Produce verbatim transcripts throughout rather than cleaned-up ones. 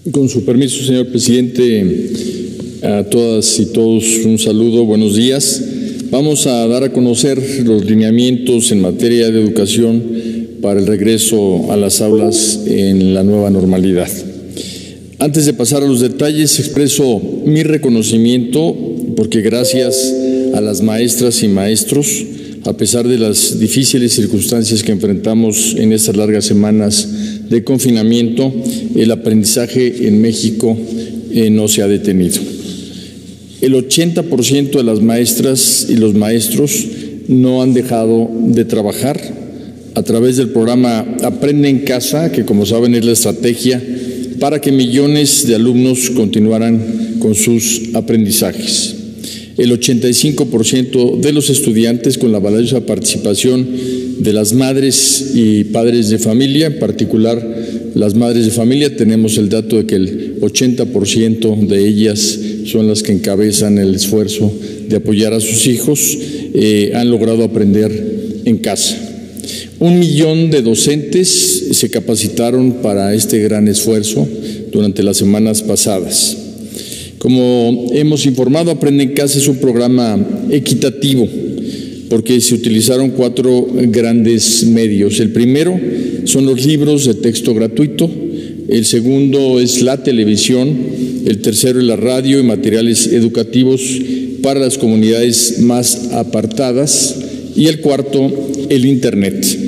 Con su permiso, señor presidente, a todas y todos un saludo, buenos días. Vamos a dar a conocer los lineamientos en materia de educación para el regreso a las aulas en la nueva normalidad. Antes de pasar a los detalles, expreso mi reconocimiento porque gracias a las maestras y maestros, a pesar de las difíciles circunstancias que enfrentamos en estas largas semanas de confinamiento, el aprendizaje en México eh, no se ha detenido. El ochenta por ciento de las maestras y los maestros no han dejado de trabajar a través del programa Aprende en Casa, que como saben es la estrategia para que millones de alumnos continuaran con sus aprendizajes. El ochenta y cinco por ciento de los estudiantes, con la valiosa participación de las madres y padres de familia, en particular las madres de familia, tenemos el dato de que el ochenta por ciento de ellas son las que encabezan el esfuerzo de apoyar a sus hijos, eh, han logrado aprender en casa. Un millón de docentes se capacitaron para este gran esfuerzo durante las semanas pasadas. Como hemos informado, Aprende en Casa es un programa equitativo porque se utilizaron cuatro grandes medios. El primero son los libros de texto gratuito, el segundo es la televisión, el tercero es la radio y materiales educativos para las comunidades más apartadas y el cuarto, el Internet.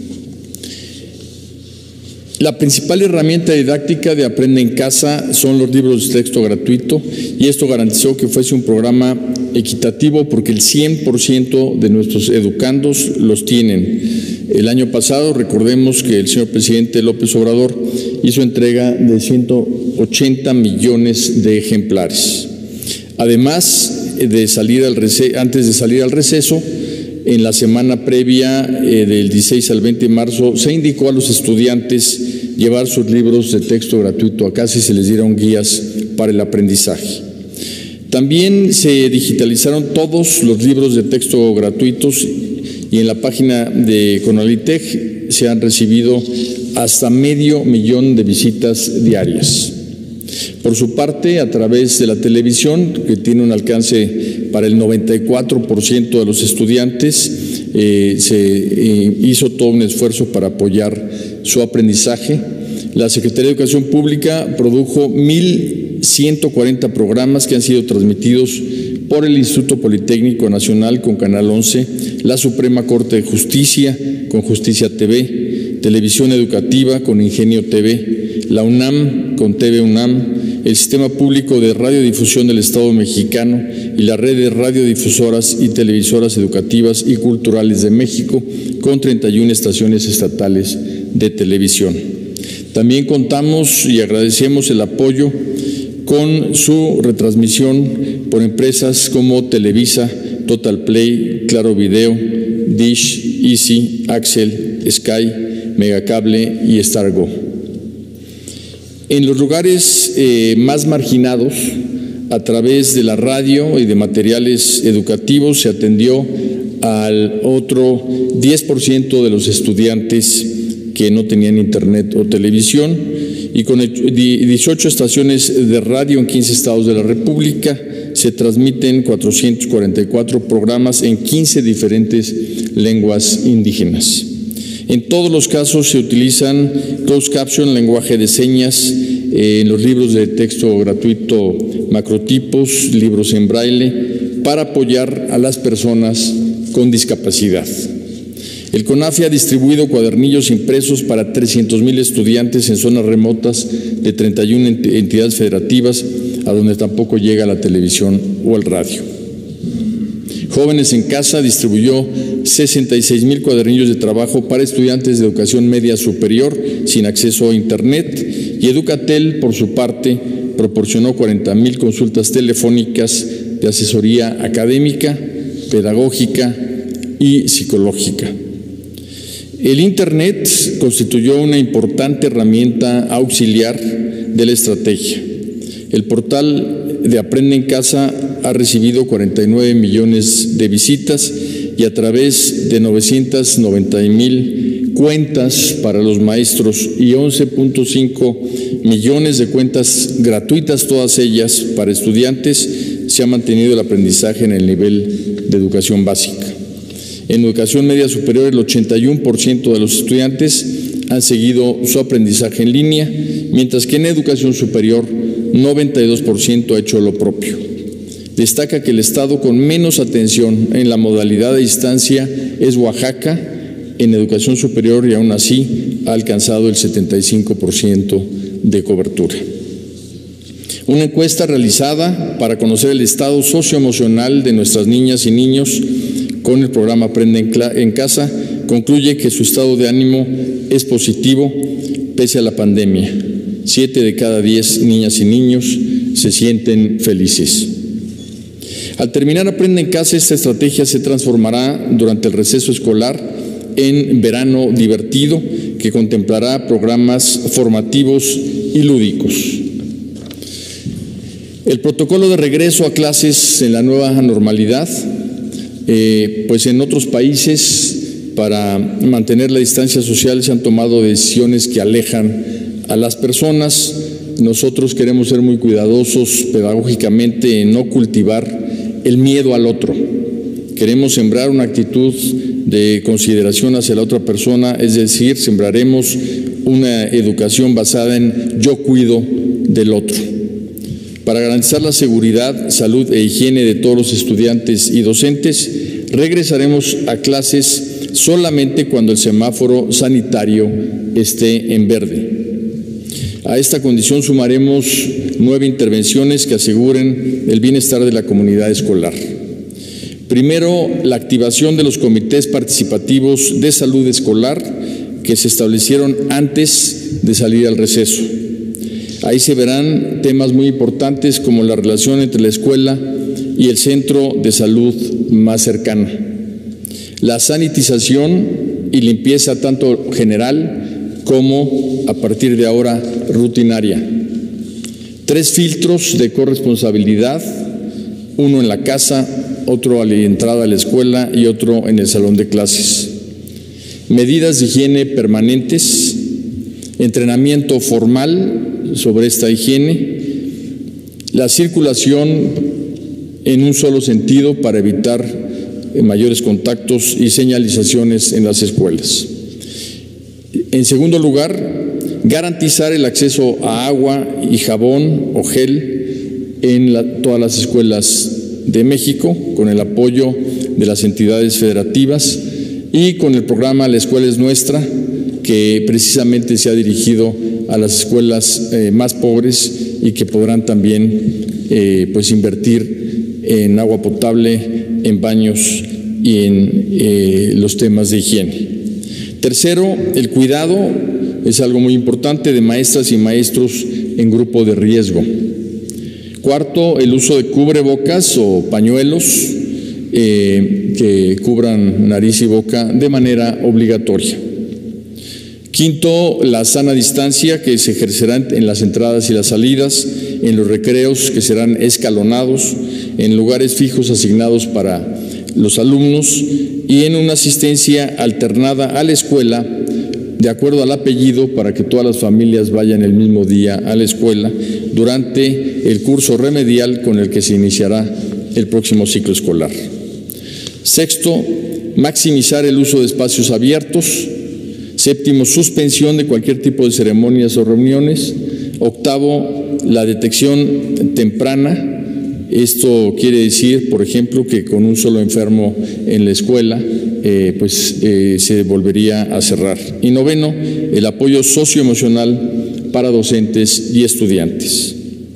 La principal herramienta didáctica de Aprende en Casa son los libros de texto gratuito y esto garantizó que fuese un programa equitativo porque el cien por ciento de nuestros educandos los tienen. El año pasado, recordemos que el señor presidente López Obrador hizo entrega de ciento ochenta millones de ejemplares. Además de salir al receso, antes de salir al receso, en la semana previa eh, del dieciséis al veinte de marzo se indicó a los estudiantes llevar sus libros de texto gratuito a casa y se les dieron guías para el aprendizaje. También se digitalizaron todos los libros de texto gratuitos y en la página de CONALITEG se han recibido hasta medio millón de visitas diarias. Por su parte, a través de la televisión, que tiene un alcance para el noventa y cuatro por ciento de los estudiantes, eh, se eh, hizo todo un esfuerzo para apoyar su aprendizaje. La Secretaría de Educación Pública produjo mil ciento cuarenta programas que han sido transmitidos por el Instituto Politécnico Nacional con Canal once, la Suprema Corte de Justicia con Justicia T V, Televisión Educativa con Ingenio T V, la UNAM con T V UNAM, el Sistema Público de Radiodifusión del Estado Mexicano y la Red de Radiodifusoras y Televisoras Educativas y Culturales de México con treinta y una estaciones estatales de televisión. También contamos y agradecemos el apoyo con su retransmisión por empresas como Televisa, Total Play, Claro Video, Dish, Easy, Axel, Sky, Megacable y Stargo. En los lugares eh, más marginados, a través de la radio y de materiales educativos, se atendió al otro diez por ciento de los estudiantes que no tenían internet o televisión y con dieciocho estaciones de radio en quince estados de la República se transmiten cuatrocientos cuarenta y cuatro programas en quince diferentes lenguas indígenas. En todos los casos se utilizan closed caption, lenguaje de señas, eh, en los libros de texto gratuito macrotipos, libros en braille, para apoyar a las personas con discapacidad. El CONAFI ha distribuido cuadernillos impresos para trescientos mil estudiantes en zonas remotas de treinta y una entidades federativas, a donde tampoco llega la televisión o el radio. Jóvenes en Casa distribuyó sesenta y seis mil cuadernillos de trabajo para estudiantes de educación media superior sin acceso a Internet y Educatel, por su parte, proporcionó cuarenta mil consultas telefónicas de asesoría académica, pedagógica y psicológica. El Internet constituyó una importante herramienta auxiliar de la estrategia. El portal de Aprende en Casa ha recibido cuarenta y nueve millones de visitas y a través de novecientas noventa mil cuentas para los maestros y once punto cinco millones de cuentas gratuitas, todas ellas para estudiantes, se ha mantenido el aprendizaje en el nivel de educación básica. En educación media superior, el ochenta y uno por ciento de los estudiantes han seguido su aprendizaje en línea, mientras que en educación superior, noventa y dos por ciento ha hecho lo propio. Destaca que el estado con menos atención en la modalidad de distancia es Oaxaca en educación superior y aún así ha alcanzado el setenta y cinco por ciento de cobertura. Una encuesta realizada para conocer el estado socioemocional de nuestras niñas y niños con el programa Aprende en Casa concluye que su estado de ánimo es positivo pese a la pandemia. Siete de cada diez niñas y niños se sienten felices. Al terminar Aprende en Casa, esta estrategia se transformará durante el receso escolar en Verano Divertido, que contemplará programas formativos y lúdicos. El protocolo de regreso a clases en la nueva normalidad, eh, pues en otros países, para mantener la distancia social, se han tomado decisiones que alejan a las personas. Nosotros queremos ser muy cuidadosos pedagógicamente en no cultivar el miedo al otro. Queremos sembrar una actitud de consideración hacia la otra persona, es decir, sembraremos una educación basada en yo cuido del otro. Para garantizar la seguridad, salud e higiene de todos los estudiantes y docentes, regresaremos a clases solamente cuando el semáforo sanitario esté en verde. A esta condición sumaremos nueve intervenciones que aseguren el bienestar de la comunidad escolar. Primero, la activación de los comités participativos de salud escolar que se establecieron antes de salir al receso. Ahí se verán temas muy importantes como la relación entre la escuela y el centro de salud más cercano. La sanitización y limpieza tanto general como, a partir de ahora, rutinaria. Tres filtros de corresponsabilidad, uno en la casa, otro a la entrada a la escuela y otro en el salón de clases. Medidas de higiene permanentes, entrenamiento formal sobre esta higiene, la circulación en un solo sentido para evitar mayores contactos y señalizaciones en las escuelas. En segundo lugar, garantizar el acceso a agua y jabón o gel en la, todas las escuelas de México, con el apoyo de las entidades federativas y con el programa La Escuela es Nuestra, que precisamente se ha dirigido a las escuelas eh, más pobres y que podrán también eh, pues invertir en agua potable, en baños y en eh, los temas de higiene. Tercero, el cuidado es algo muy importante de maestras y maestros en grupo de riesgo. Cuarto, el uso de cubrebocas o pañuelos eh, que cubran nariz y boca de manera obligatoria. Quinto, la sana distancia que se ejercerá en las entradas y las salidas, en los recreos que serán escalonados, en lugares fijos asignados para los alumnos y en una asistencia alternada a la escuela de acuerdo al apellido para que todas las familias vayan el mismo día a la escuela durante el curso remedial con el que se iniciará el próximo ciclo escolar. Sexto, maximizar el uso de espacios abiertos. Séptimo, suspensión de cualquier tipo de ceremonias o reuniones. Octavo, la detección temprana. Esto quiere decir, por ejemplo, que con un solo enfermo en la escuela, eh, pues eh, se volvería a cerrar. Y noveno, el apoyo socioemocional para docentes y estudiantes.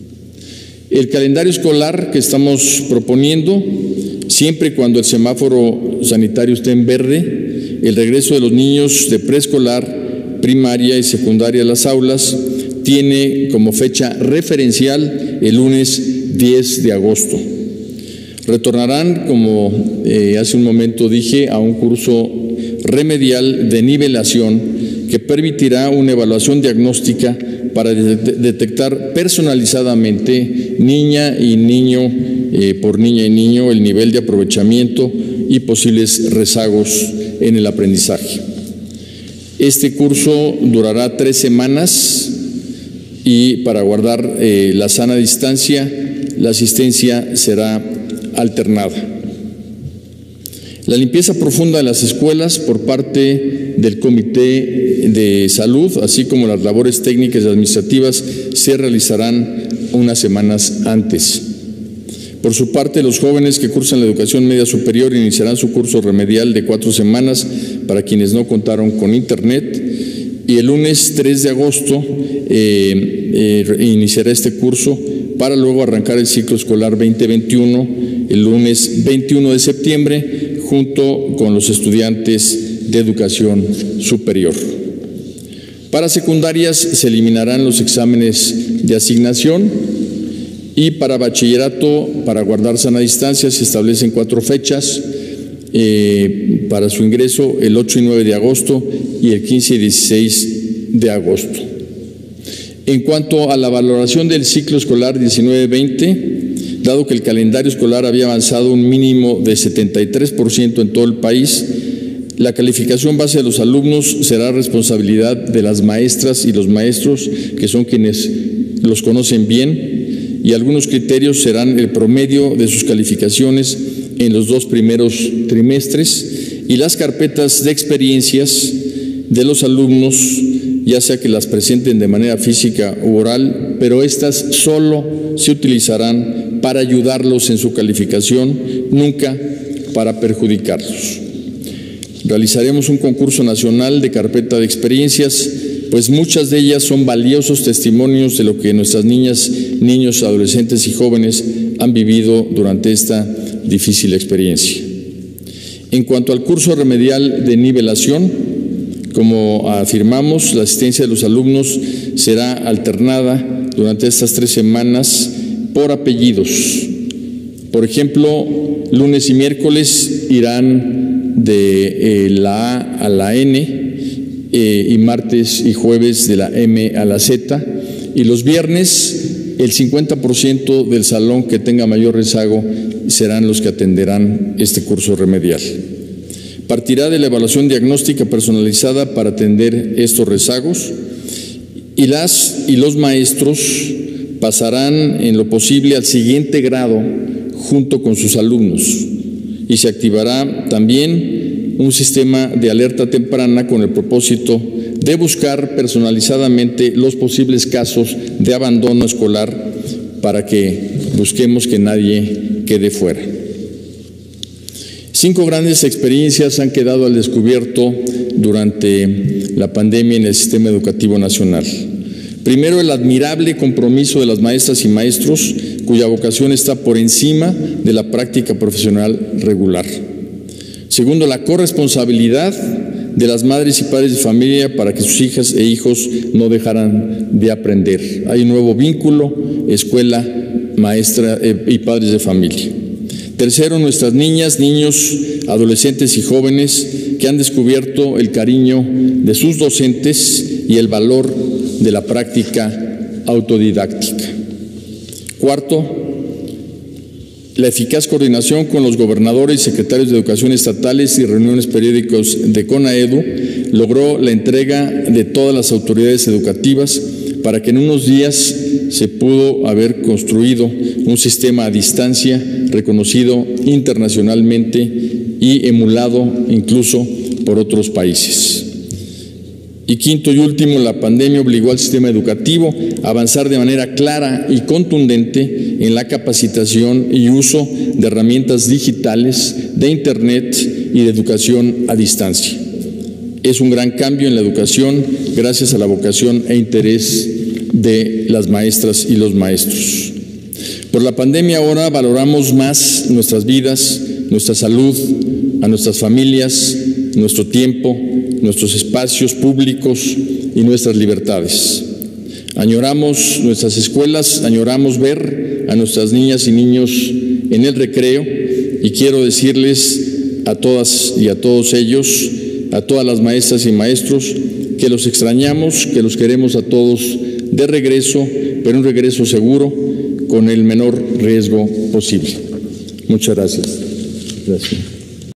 El calendario escolar que estamos proponiendo, siempre y cuando el semáforo sanitario esté en verde, el regreso de los niños de preescolar, primaria y secundaria a las aulas, tiene como fecha referencial el lunes diez de agosto. Retornarán, como eh, hace un momento dije, a un curso remedial de nivelación que permitirá una evaluación diagnóstica para de detectar personalizadamente niña y niño, eh, por niña y niño, el nivel de aprovechamiento y posibles rezagos en el aprendizaje. Este curso durará tres semanas y para guardar eh, la sana distancia, la asistencia será alternada. La limpieza profunda de las escuelas por parte del Comité de Salud, así como las labores técnicas y administrativas, se realizarán unas semanas antes. Por su parte, los jóvenes que cursan la educación media superior iniciarán su curso remedial de cuatro semanas para quienes no contaron con Internet, y el lunes tres de agosto eh, eh, iniciará este curso para luego arrancar el ciclo escolar veinte veintiuno el lunes veintiuno de septiembre junto con los estudiantes de educación superior. Para secundarias se eliminarán los exámenes de asignación y para bachillerato, para guardar sana distancia, se establecen cuatro fechas eh, para su ingreso: el ocho y nueve de agosto y el quince y dieciséis de agosto. En cuanto a la valoración del ciclo escolar diecinueve veinte, dado que el calendario escolar había avanzado un mínimo de setenta y tres por ciento en todo el país, la calificación base de los alumnos será responsabilidad de las maestras y los maestros, que son quienes los conocen bien, y algunos criterios serán el promedio de sus calificaciones en los dos primeros trimestres y las carpetas de experiencias de los alumnos, ya sea que las presenten de manera física u oral, pero estas solo se utilizarán para ayudarlos en su calificación, nunca para perjudicarlos. Realizaremos un concurso nacional de carpeta de experiencias, pues muchas de ellas son valiosos testimonios de lo que nuestras niñas, niños, adolescentes y jóvenes han vivido durante esta difícil experiencia. En cuanto al curso remedial de nivelación, como afirmamos, la asistencia de los alumnos será alternada durante estas tres semanas por apellidos. Por ejemplo, lunes y miércoles irán de eh, la A a la N eh, y martes y jueves de la M a la Z, y los viernes el cincuenta por ciento del salón que tenga mayor rezago serán los que atenderán este curso remedial. Partirá de la evaluación diagnóstica personalizada para atender estos rezagos, y las y los maestros pasarán en lo posible al siguiente grado junto con sus alumnos, y se activará también un sistema de alerta temprana con el propósito de buscar personalizadamente los posibles casos de abandono escolar para que busquemos que nadie quede fuera. Cinco grandes experiencias han quedado al descubierto durante la pandemia en el sistema educativo nacional. Primero, el admirable compromiso de las maestras y maestros, cuya vocación está por encima de la práctica profesional regular. Segundo, la corresponsabilidad de las madres y padres de familia para que sus hijas e hijos no dejaran de aprender. Hay un nuevo vínculo, escuela, maestra eh, y padres de familia. Tercero, nuestras niñas, niños, adolescentes y jóvenes que han descubierto el cariño de sus docentes y el valor de la práctica autodidáctica. Cuarto, la eficaz coordinación con los gobernadores y secretarios de educación estatales y reuniones periódicas de CONAEDU logró la entrega de todas las autoridades educativas para que en unos días se pudo haber construido un sistema a distancia reconocido internacionalmente y emulado incluso por otros países. Y quinto y último, la pandemia obligó al sistema educativo a avanzar de manera clara y contundente en la capacitación y uso de herramientas digitales, de Internet y de educación a distancia. Es un gran cambio en la educación gracias a la vocación e interés de las maestras y los maestros. Por la pandemia ahora valoramos más nuestras vidas, nuestra salud, a nuestras familias, nuestro tiempo, nuestros espacios públicos y nuestras libertades. Añoramos nuestras escuelas, añoramos ver a nuestras niñas y niños en el recreo, y quiero decirles a todas y a todos ellos, a todas las maestras y maestros, que los extrañamos, que los queremos a todos de regreso, pero un regreso seguro, con el menor riesgo posible. Muchas gracias. Gracias.